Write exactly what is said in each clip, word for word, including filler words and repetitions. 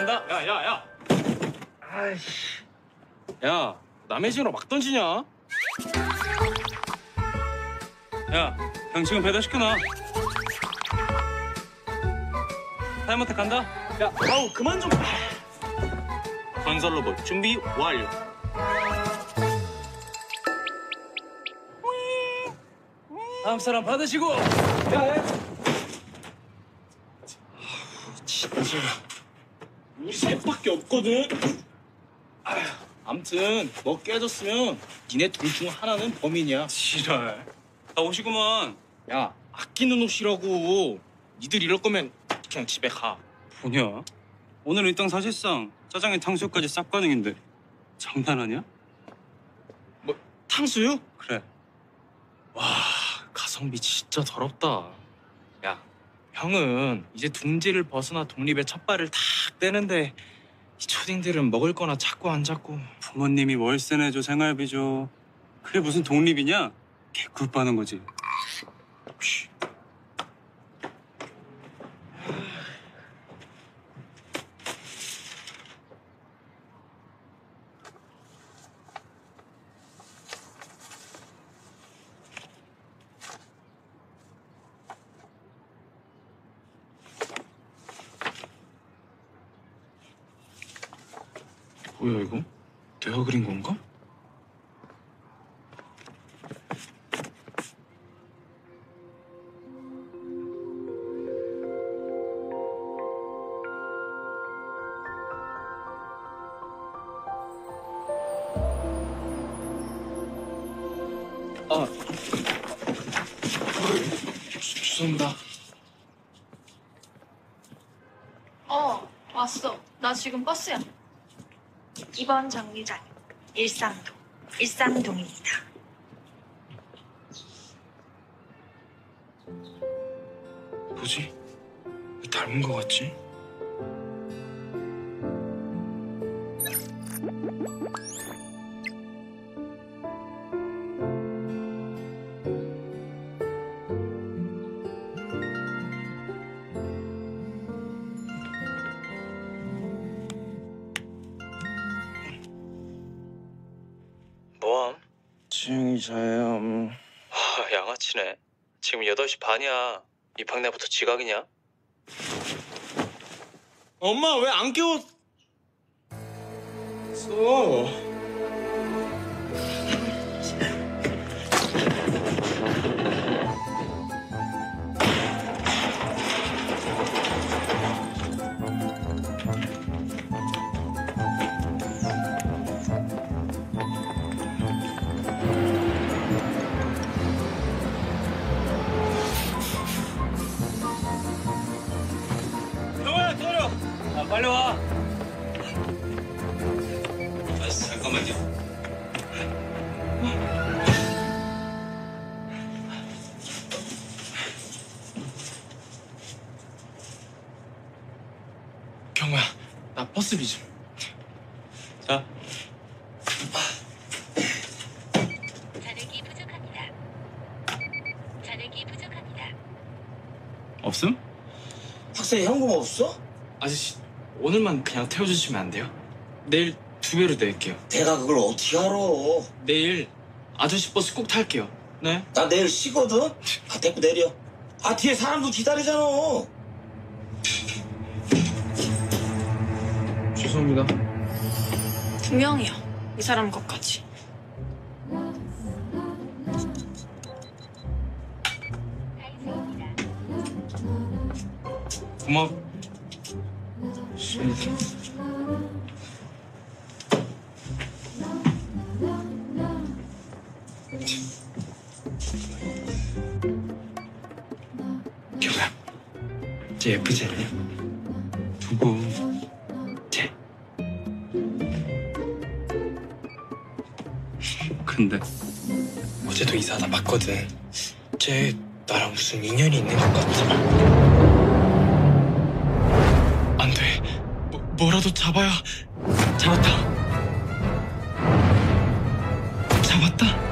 간다. 야, 야, 야. 아이씨. 야, 남의 집으로 막 던지냐? 야, 형 지금 배달시켜놔. 타임어택 간다. 야, 아우 그만 좀. 건설 로봇 준비 완료. 다음 사람 받으시고. 야, 야. 진짜. 우리 셋밖에 없거든. 아휴, 암튼 너 깨졌으면 니네 둘 중 하나는 범인이야. 지랄. 나 옷이구만. 야, 아끼는 옷이라고. 니들 이럴 거면 그냥 집에 가. 뭐냐? 오늘 일당 사실상 짜장에 탕수육까지 싹 가능인데 장난하냐? 뭐 탕수육? 그래. 와, 가성비 진짜 더럽다. 야, 형은 이제 둥지를 벗어나 독립의 첫 발을 탁 떼는데 이 초딩들은 먹을 거나 찾고 안 찾고. 부모님이 월세 내줘, 생활비 줘. 그게 무슨 독립이냐? 개꿀 빠는 거지. 뭐야 이거? 내가 그린 건가? 아, 주, 죄송합니다. 어, 왔어. 나 지금 버스야. 이번 정류장 일산동, 일산동입니다. 뭐지? 왜 닮은 거 같지? 뭐함? 지영이 자요. 음. 와, 양아치네. 지금 여덟 시 반이야. 입학 날부터 지각이냐? 엄마 왜 안 깨웠어? 형아, 기다려. 아, 빨리 와. 아, 잠깐만요. 경호야, 나 버스비 좀. 자. 잔액이 부족합니다. 잔액이 부족합니다. 없음? 학생 현금 없어? 아저씨, 오늘만 그냥 태워주시면 안 돼요? 내일 두 배로 낼게요. 내가 그걸 어떻게 알아? 내일 아저씨 버스 꼭 탈게요. 네? 나 내일 쉬거든? 아, 데리고 내려. 아, 뒤에 사람도 기다리잖아. 죄송합니다. 두 명이야. 이 사람 것까지. 고마워. 경호야, 쟤 예쁘지 않냐? 누구? 쟤. 근데 어제도 이사하다 봤거든. 쟤 나랑 무슨 인연이 있는 것 같아. 안 돼. 뭐, 뭐라도 잡아야. 잡았다. 잡았다.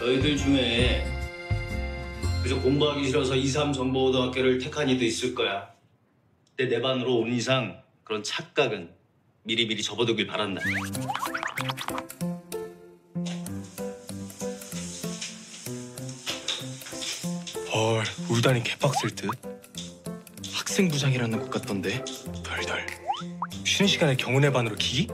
너희들 중에 그저 공부하기 싫어서 이삼 정보고등학교를 택한 이도 있을 거야. 근데 내 반으로 온 이상 그런 착각은 미리미리 접어두길 바란다. 헐, 울다니 개빡셀 듯. 학생부장이라는 것 같던데. 덜덜. 쉬는 시간에 경운의 반으로 기기?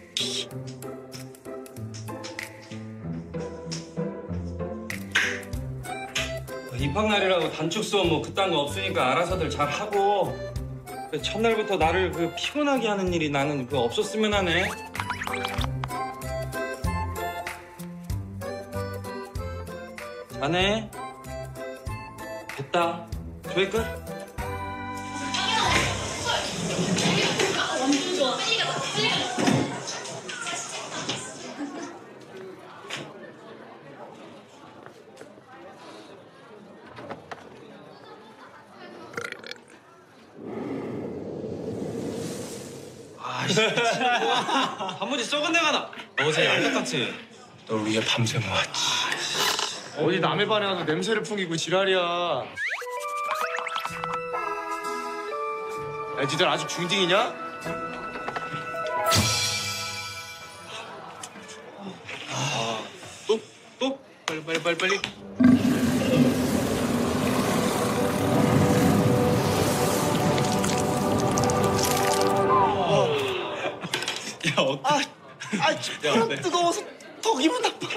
입학날이라고 단축 수업 뭐 그딴 거 없으니까 알아서들 잘 하고. 그 첫날부터 나를 그 피곤하게 하는 일이 나는 그 없었으면 하네. 자네. 됐다. 조회 끝. 단무지 썩은 내가 나. 어제 양떡같이 널 위해 밤새 모았지. 어디 남의 반에 가서 냄새를 풍기고 지랄이야. 야, 니들 아직 중딩이냐? 아, 또? 또? 빨리 빨리 빨리 빨리. 야, 어때? 아, 아, 바람 뜨거워서 더 기분 나빠.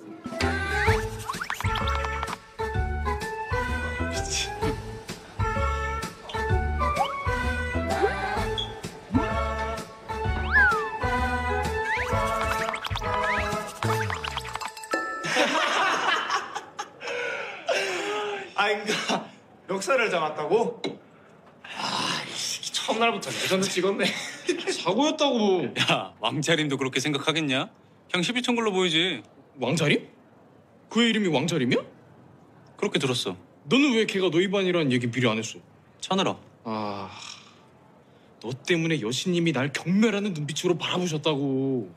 아, 그러니까 역사를 잡았다고? 아, 이 새끼 첫날부터 레전드 찍었네. 사고였다고. 야, 왕자림도 그렇게 생각하겠냐? 그냥 십일 천 걸로 보이지. 왕자림? 그의 이름이 왕자림이야? 그렇게 들었어. 너는 왜 걔가 너희 반이라는 얘기 미리 안 했어? 차느라. 아, 너 때문에 여신님이 날 경멸하는 눈빛으로 바라보셨다고.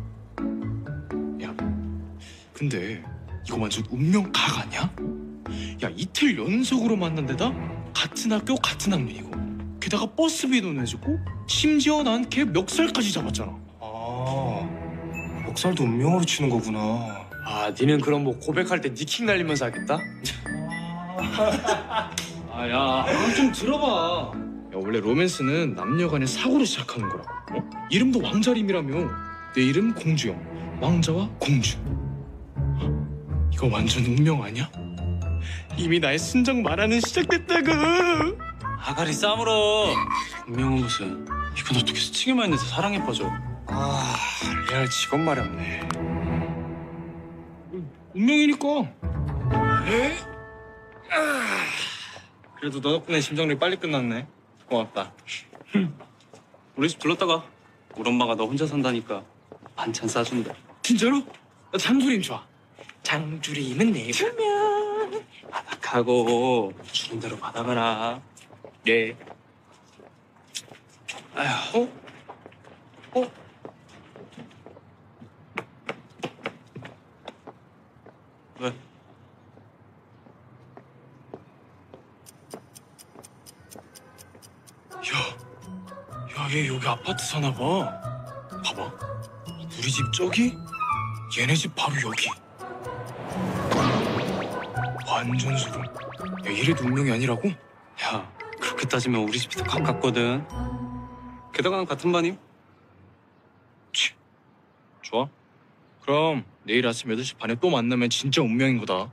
야, 근데 이거 완전 운명 각 아니야? 야, 이틀 연속으로 만난 데다 같은 학교 같은 학년이고 게다가 버스비도 내주고 심지어 난 걔 멱살까지 잡았잖아. 아, 멱살도 운명으로 치는 거구나. 아, 니는 그럼 뭐 고백할 때 니킥 날리면서 하겠다? 아, 야, 좀 들어봐. 야, 원래 로맨스는 남녀 간의 사고로 시작하는 거라고. 어? 이름도 왕자림이라며. 내 이름 공주영. 왕자와 공주. 이거 완전 운명 아니야? 이미 나의 순정 말하는 시작됐다고. 아가리 싸물어. 운명은 무슨. 이건 어떻게 스치기만 했는데 사랑에 빠져. 아, 레알 직업 말이 없네. 운명이니까. 에? 아, 그래도 너 덕분에 심정리 빨리 끝났네. 고맙다. 우리 집 들렀다가 우리 엄마가 너 혼자 산다니까 반찬 싸준다. 진짜로? 나 장주림 좋아. 장주림은 내 운명. 바닥하고 주는 대로 받아가라. 네. 아휴. 어? 어? 왜? 야, 야, 얘 여기 아파트 사나 봐. 봐봐. 우리 집 저기, 얘네 집 바로 여기. 완전 소름. 야, 이래도 운명이 아니라고? 야, 그렇게 따지면 우리 집이 더 가깝거든. 게다가 같은 반임? 치. 좋아. 그럼 내일 아침 여덟 시 반에 또 만나면 진짜 운명인 거다.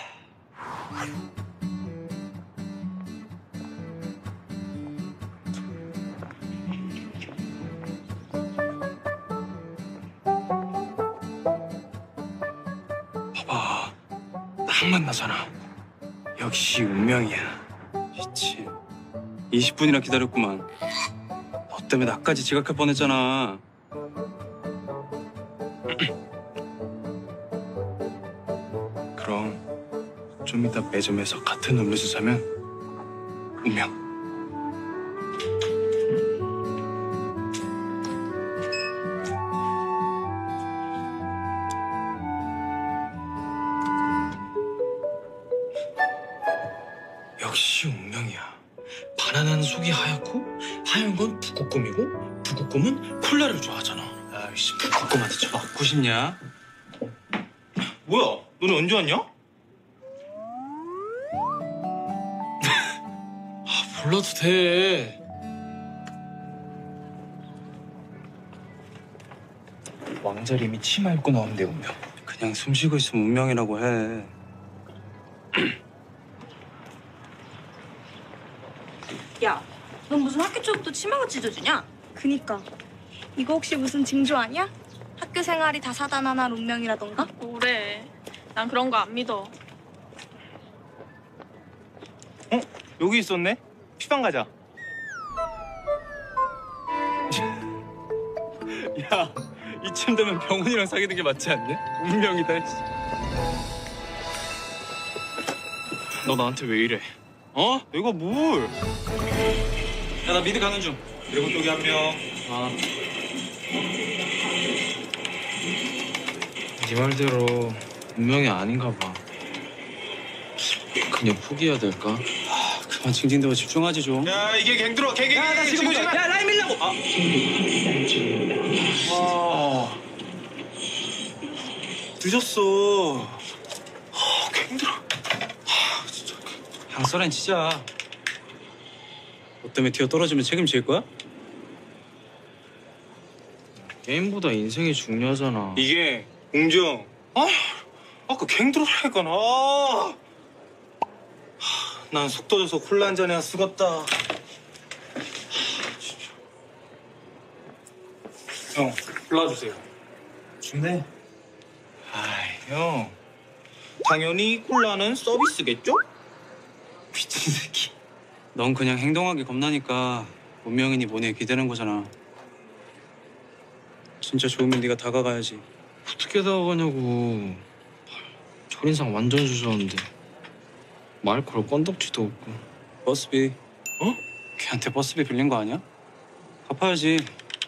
봐봐. 딱 만나잖아. 역시 운명이야. 미친. 이십 분이나 기다렸구만. 너 때문에 나까지 지각할 뻔했잖아. 그럼 좀 이따 매점에서 같은 음료수 사면 운명. 속이 하얗고 하얀 건 북극곰이고 북극곰은 콜라를 좋아하잖아. 아이씨, 북극곰한테 쳐맞고 싶냐? 뭐야? 너네 언제 왔냐? 아, 몰라도 돼. 왕자림이 치마 입고 나오는데 운명. 그냥 숨 쉬고 있으면 운명이라고 해. 야, 넌 무슨 학교 초부터 치마가 찢어지냐? 그니까 이거 혹시 무슨 징조 아니야? 학교 생활이 다사다난한 운명이라던가? 뭐래. 난 그런 거 안 믿어. 어? 여기 있었네? 피방 가자. 야, 이쯤 되면 병훈이랑 사귀는 게 맞지 않냐? 운명이다. 너 나한테 왜 이래? 어? 내가 뭘? 야, 나 미드 가는 중. 그리고 여기 한 명. 아. 네 말대로 운명이 아닌가 봐. 그냥 포기해야 될까? 그만 징징대고 집중하지 좀. 야, 이게 갱 들어, 갱, 갱, 야, 나 지금 보자. 야, 라인 밀라고. 아. 아, 늦었어. 아, 갱 들어. 향소렌 치자. 너 때문에 튀어 떨어지면 책임질 거야? 게임보다 인생이 중요하잖아. 이게 공정. 아, 아까 갱 들어라니까. 아, 난 속 터져서 콜라 한 잔이나 쓰겄다. 하, 진짜. 형, 콜라 주세요. 준대. 아이, 형. 당연히 콜라는 서비스겠죠? 미친 새끼. 넌 그냥 행동하기 겁나니까 운명이니 뭐니 기대는 거잖아. 진짜 좋으면 네가 다가가야지. 어떻게 다가가냐고. 첫인상 완전 주저하는데 말 걸 건덕지도 없고. 버스비. 어? 걔한테 버스비 빌린 거 아니야? 갚아야지.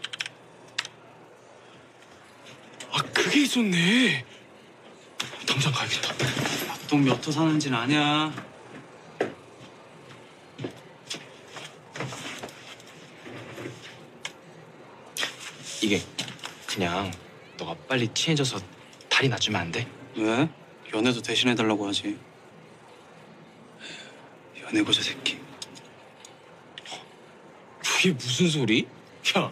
아, 그게 있었네. 당장 가야겠다. 돈 몇 호 사는지는 아냐. 이게 그냥 너가 빨리 친해져서 다리 놔주면 안 돼? 왜? 연애도 대신해달라고 하지. 연애고자 새끼. 그게 무슨 소리? 야,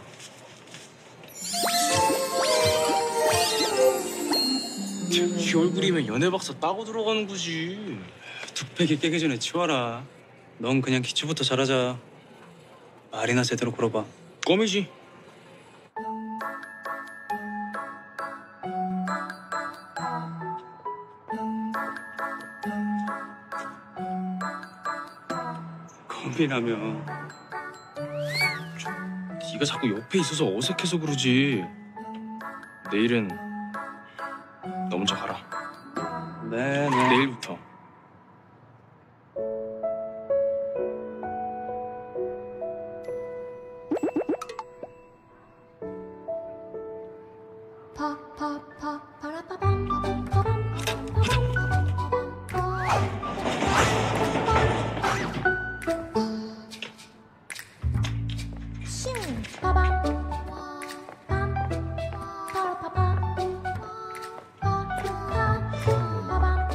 이 얼굴이면 연애 박사 따고 들어가는 거지. 뚝배기 깨기 전에 치워라. 넌 그냥 기초부터 잘하자. 말이나 제대로 걸어봐. 껌이지. 껌이라며. 네가 자꾸 옆에 있어서 어색해서 그러지. 내일은 너 먼저 가라. 네네. 네. 내일부터. 파파파 파라파밤 파밤 싱 파밤 빰 파라파밤 파파밤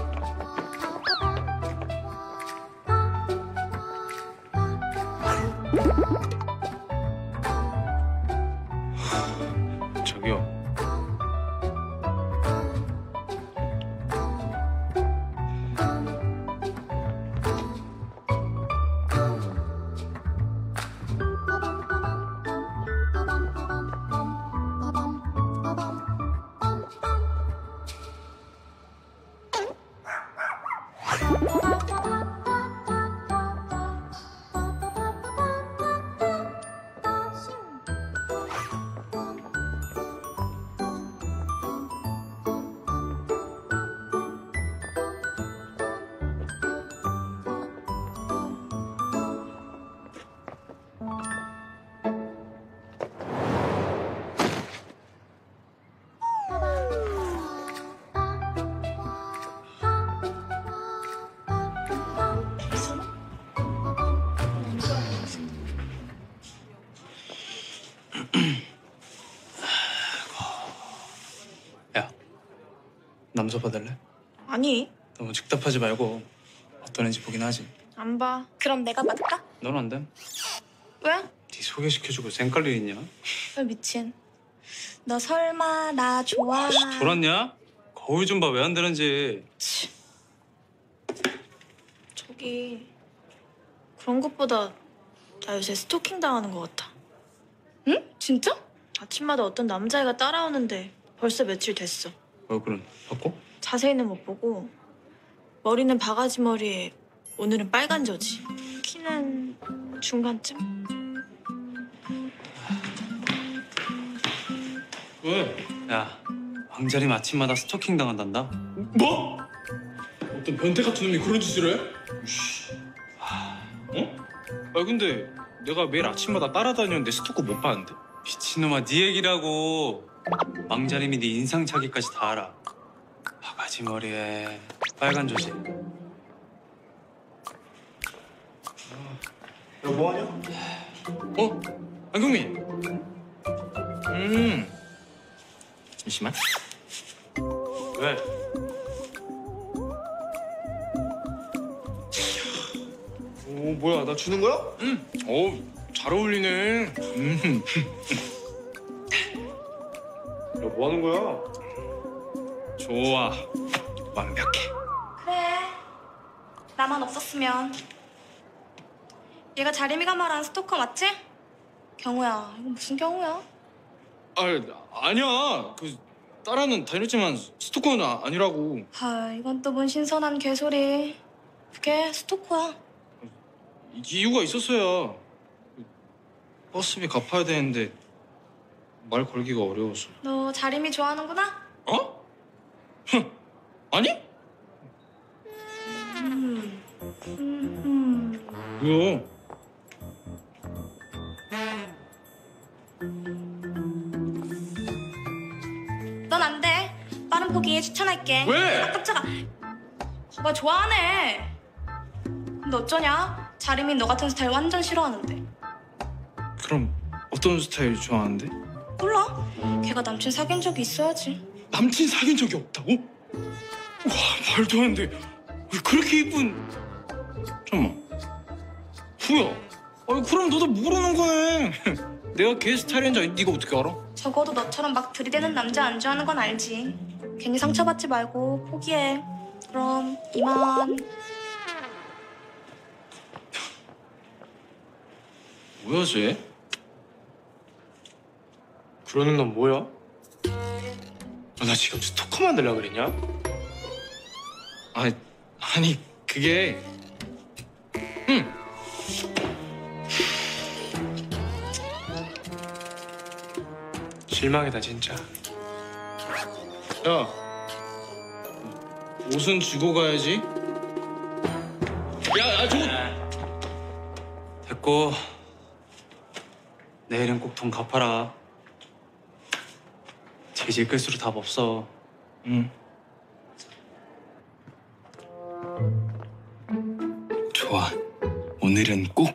저기요. 남자 받을래? 아니, 너무 즉답하지 말고 어떤 애인지 보긴 하지. 안 봐. 그럼 내가 받을까? 넌 안 돼? 왜? 네 소개시켜주고 쌩깔 일 있냐? 헐, 미친. 너 설마 나 좋아? 돌았냐? 거울 좀 봐 왜 안 되는지. 저기 그런 것보다 나 요새 스토킹 당하는 것 같아. 응? 진짜? 아침마다 어떤 남자애가 따라오는데 벌써 며칠 됐어. 얼굴은 바꿔? 자세히는 못 보고 머리는 바가지 머리에 오늘은 빨간 저지. 키는 중간쯤? 왜? 야, 왕자림 아침마다 스토킹 당한단다. 뭐? 어떤 변태 같은 놈이 그런 짓을 해? 어? 아 근데 내가 매일 아침마다 따라다녔는데 스토커 못 봤는데? 미친놈아, 네 얘기라고. 왕자림이 네 인상착의까지 다 알아. 바가지 머리에 빨간 조지. 야, 뭐하냐? 어? 안경민. 음. 잠시만. 왜? 오, 뭐야, 나 주는 거야? 음. 어, 잘 어울리네. 음. 야, 뭐 하는 거야? 좋아. 완벽해. 그래. 나만 없었으면. 얘가 자림이가 말한 스토커 맞지? 경우야, 이거 무슨 경우야? 아, 아니야. 그 따라는 다녔지만 스토커는 아- 아니라고. 아, 이건 또 뭔 신선한 개소리. 그게 스토커야. 이유가 있었어야. 버스비 갚아야 되는데 말 걸기가 어려워서. 너 자림이 좋아하는구나? 어? 흥, 아니? 음. 음. 뭐야? 넌 안 돼. 빠른 포기 추천할게. 왜? 아, 깜짝아. 오빠 좋아하네. 근데 어쩌냐? 자림이 너 같은 스타일 완전 싫어하는데. 그럼 어떤 스타일 좋아하는데? 몰라. 걔가 남친 사귄 적이 있어야지. 남친 사귄 적이 없다고? 와, 말도 안 돼. 왜 그렇게 이쁜... 잠깐만. 후야. 아니, 그럼 너도 모르는 거네. 내가 걔 스타일인지 네가 어떻게 알아? 적어도 너처럼 막 들이대는 남자 안 좋아하는 건 알지. 괜히 상처받지 말고 포기해. 그럼 이만. 뭐야, 쟤? 그러는 넌 뭐야? 아, 나 지금 스토커 만들려 그랬냐? 아, 아니, 그게... 응. 실망이다, 진짜. 야, 옷은 주고 가야지. 야, 아, 저거... 됐고, 내일은 꼭 돈 갚아라. 재질 끌수록 답 없어. 응. 좋아. 오늘은 꼭.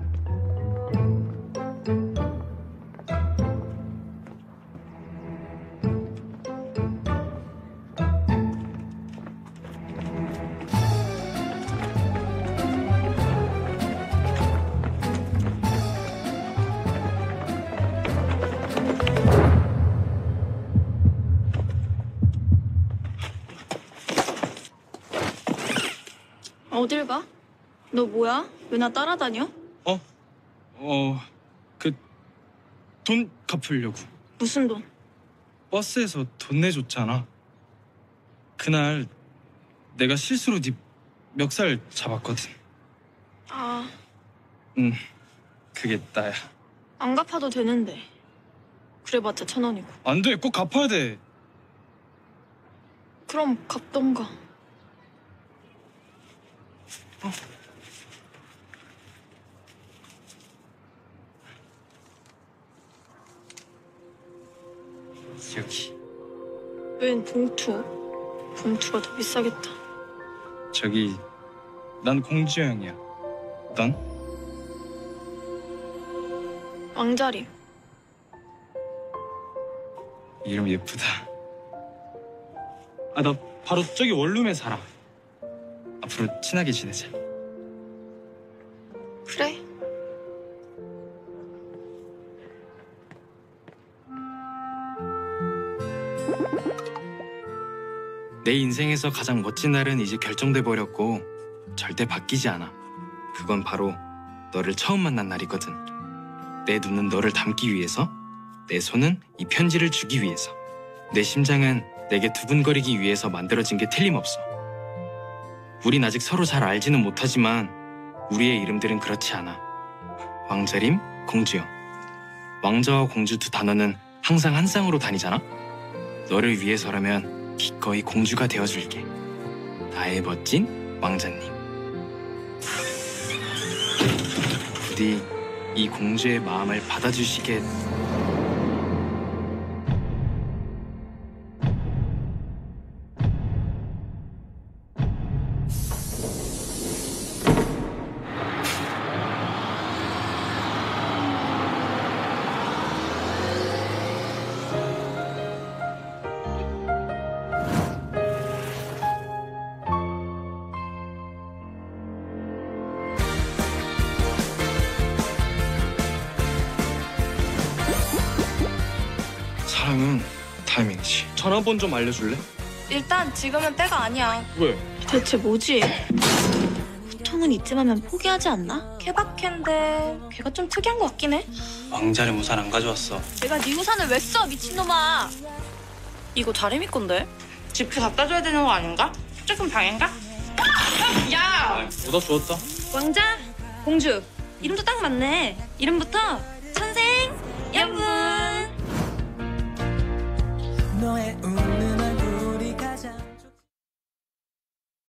어딜 가? 너 뭐야? 왜 나 따라다녀? 어? 어, 그 돈 갚으려고. 무슨 돈? 버스에서 돈 내줬잖아. 그날 내가 실수로 네 멱살 잡았거든. 아, 응, 그게 나야. 안 갚아도 되는데. 그래봤자 천 원이고. 안 돼, 꼭 갚아야 돼. 그럼 갚던가. 여기. 웬 봉투? 봉투가 더 비싸겠다. 저기, 난 공주형이야. 넌? 왕자림. 이름 예쁘다. 아, 나 바로 저기 원룸에 살아. 앞으로 친하게 지내자. 그래. 내 인생에서 가장 멋진 날은 이제 결정돼 버렸고 절대 바뀌지 않아. 그건 바로 너를 처음 만난 날이거든. 내 눈은 너를 담기 위해서, 내 손은 이 편지를 주기 위해서, 내 심장은 내게 두근거리기 위해서 만들어진 게 틀림없어. 우린 아직 서로 잘 알지는 못하지만 우리의 이름들은 그렇지 않아. 왕자림, 공주영. 왕자와 공주 두 단어는 항상 한 쌍으로 다니잖아. 너를 위해서라면 기꺼이 공주가 되어줄게. 나의 멋진 왕자님. 부디 이 공주의 마음을 받아주시겠... 사랑은 타이밍이지. 전화번 좀 알려줄래? 일단 지금은 때가 아니야. 왜? 대체 뭐지? 보통은 이쯤하면 포기하지 않나? 케바케인데 걔가 좀 특이한 것 같긴 해. 왕자림 우산 안 가져왔어. 내가 네 우산을 왜 써, 미친놈아. 이거 다리미 건데? 집에 갖다 줘야 되는 거 아닌가? 조금 방해인가? 야! 뭐다 주웠다. 왕자, 공주. 이름도 딱 맞네. 이름부터 천생 연분. 너의